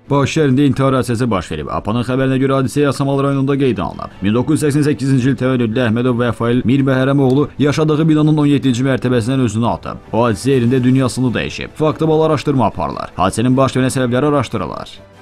Bakı şəhərində intihar hadisəsi baş verib. APA'nın xəbərinə görə hadisə Yasamal rayonunda qeydə alınıb. 1988-ci il təvəllüdlü Əhmədov Vəfail Mirbəhərəmoğlu yaşadığı binanın 17-ci mərtəbəsindən özünü atıb. O hadisə yerində dünyasını dəyişib. Faktı araşdırma aparılır. Hadisənin baş verən səbəbləri araşdırılır.